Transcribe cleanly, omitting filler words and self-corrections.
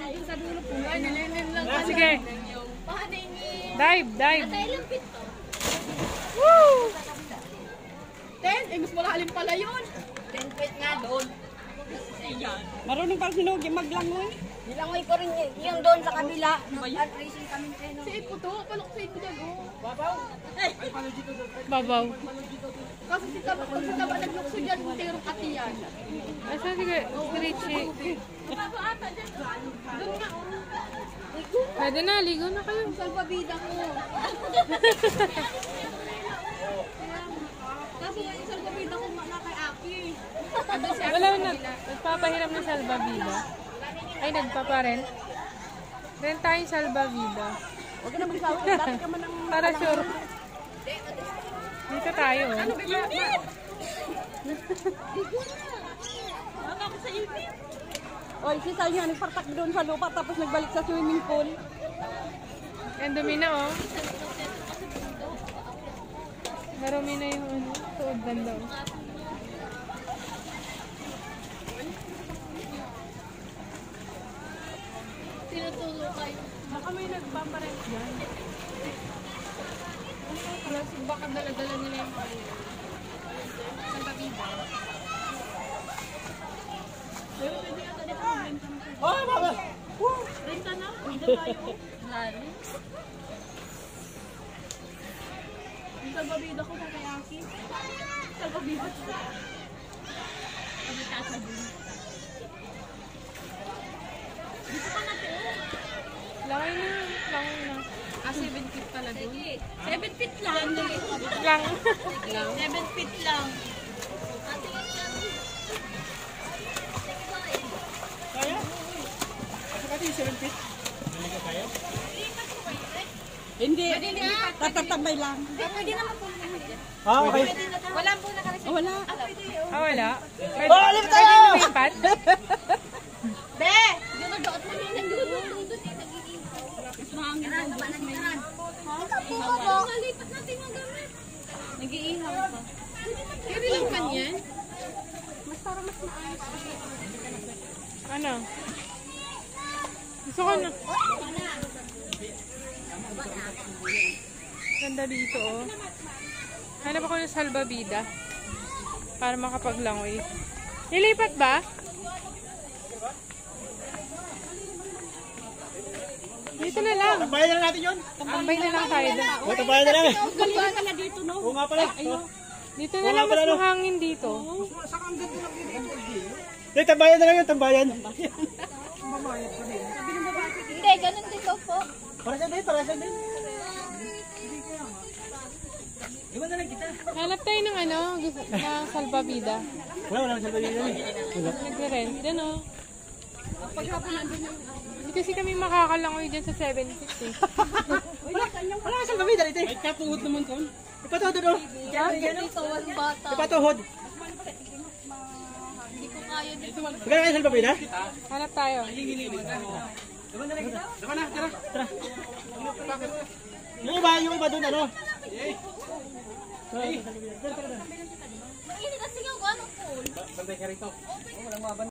Sa dulo po. Nilinin lang. Sige. Dive. Ilang feet to? Woo! 10? Mas malalim pala yun. 10 feet nga doon. Marunong parang sinugi maglangoy. Nilangoy ko rin yung doon sa kabila. Nag-racing kami kayo. Si Ipo to, paluksin ko dyan. Babaw. Kasi si Taba naglukso dyan, tirong katiyan. Asa sige, Richie. Baba ata dyan. Doon nga. Pwede na, ligo na kayo. Salbabida ko. Kaso yung salbabida ko na kay Aki. Wala na, nagpapahiram ng salbabida. Ay, nagpaparent. Rent tayong salbabida. Huwag ka na magsawa, dati ka man ng... Para sure. Dito tayo. Ano ba yun? Ano ako sa init? Oy, si Sanya nagpartak doon sa lupa tapos nagbalik sa swimming pool. Yan, dumi na oh. Marumi na yung ano, tuod banda oh. Tinutulo kayo. Baka may nagpaparent yan. Baka dala-dala nila yung kaya. Salbabida. Pero pwede ata dito mag-renta na. Oh, baba! Renta na? Hindi tayo. Lari. Yung salbabida ko sa kay Aki. Salbabida ko. Sabi ka sa dun. Dito pa natin. Langay na. Ah, 7 feet pala dun. 7 feet lang. Lang. 7 feet lang. Kaya? Kasi pati 7 feet. Hindi. Tatatambay lang. Pwede naman po. Ah, okay. Wala po nakaresin. Oh, wala. Ah, wala. Oh, alim tayo! Pwede lumipat? Be! Yung nagdoot mo yun. Nagdoot. Mas mahangin lang. Malipat natin yung gamit. Nag-iihaw pa. Pwede lang man yan? Mas parang mas maayos. Ano? Gusto ko na. Ganda dito oh. Hanap ako ng salbabida para makapaglangoy. Nilipat ba? Dito na lang. Tambayan na lang natin yun. Tambay na lang tayo doon. Oh, tambayan na lang. Galing ka na dito, no? Oo nga pala. Dito na lang, mas mahangin dito. Eh, tambayan na lang yun, tambayan. Hindi, ganun din daw po. Para sa din. Iwan na lang kita. Hanap tayo ng ano, ng salbabida. Wala nang salbabida yun. Wala. Nagre-rent. Yan oh. Hindi kasi kami makakalangoy dyan sa 750. Wala nang salbabida dito. Ay, kapuhod naman to. Ipatuhod doon. Dito, walang bata. Ipatuhod. Hindi ko kaya dito. Magkano kayo salbabida? Hanap tayo. Iwan na lang kita. Tara na, tara. Yung iba doon ano? Mainit kasi yung ano pool. Bantay ka rito.